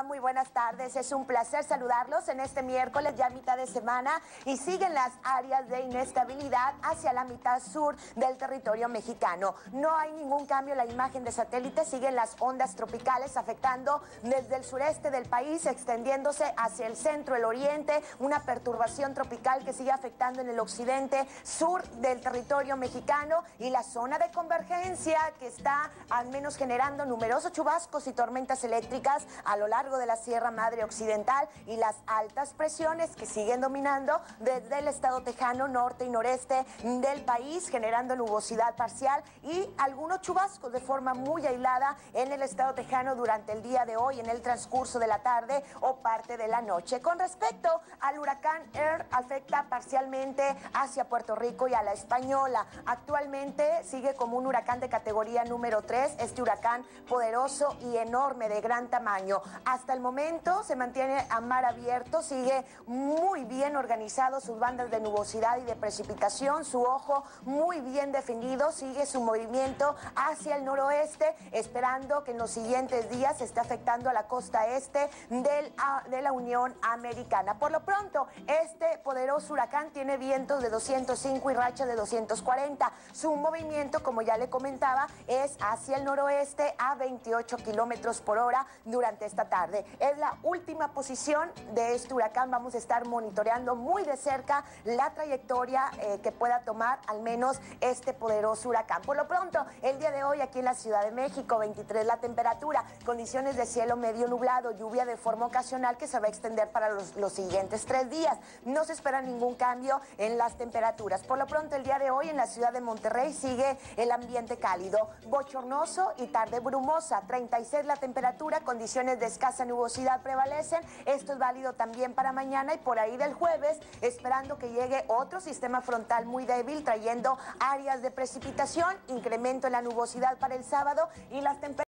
va? Muy buenas tardes. Es un placer saludarlos en este miércoles, ya mitad de semana, y siguen las áreas de inestabilidad hacia la mitad sur del territorio mexicano. No hay ningún cambio en la imagen de satélite, siguen las ondas tropicales afectando desde el sureste del país, extendiéndose hacia el centro, el oriente, una perturbación tropical que sigue afectando en el occidente sur del territorio mexicano y la zona de convergencia que está al menos generando numerosos chubascos y tormentas eléctricas a lo largo de la Sierra Madre Occidental y las altas presiones que siguen dominando desde el estado tejano, norte y noreste del país, generando nubosidad parcial y algunos chubascos de forma muy aislada en el estado tejano durante el día de hoy, en el transcurso de la tarde o parte de la noche. Con respecto al huracán Earl, afecta parcialmente hacia Puerto Rico y a la Española. Actualmente sigue como un huracán de categoría número 3, este huracán poderoso y enorme de gran tamaño. Hasta el momento se mantiene a mar abierto, sigue muy bien organizado sus bandas de nubosidad y de precipitación, su ojo muy bien definido, sigue su movimiento hacia el noroeste, esperando que en los siguientes días esté afectando a la costa este de la Unión Americana. Por lo pronto, este poderoso huracán tiene vientos de 205 y rachas de 240. Su movimiento, como ya le comentaba, es hacia el noroeste a 28 kilómetros por hora durante esta tarde. Es la última posición de este huracán. Vamos a estar monitoreando muy de cerca la trayectoria que pueda tomar al menos este poderoso huracán. Por lo pronto, el día de hoy aquí en la Ciudad de México, 23 la temperatura, condiciones de cielo medio nublado, lluvia de forma ocasional que se va a extender para los siguientes 3 días. No se espera ningún cambio en las temperaturas. Por lo pronto, el día de hoy en la ciudad de Monterrey sigue el ambiente cálido, bochornoso y tarde brumosa. 36 la temperatura, condiciones de escasa nubosidad prevalecen. Esto es válido también para mañana y por ahí del jueves, esperando que llegue otro sistema frontal muy débil, trayendo áreas de precipitación, incremento en la nubosidad para el sábado y las temperaturas